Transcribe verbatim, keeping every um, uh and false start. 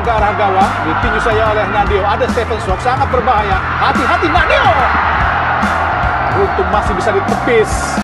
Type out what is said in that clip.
ke arah gawang. Ditinju saya oleh Nadio. Ada Stephen Swok, sangat berbahaya. Hati-hati Nadio. Beruntung masih bisa ditepis.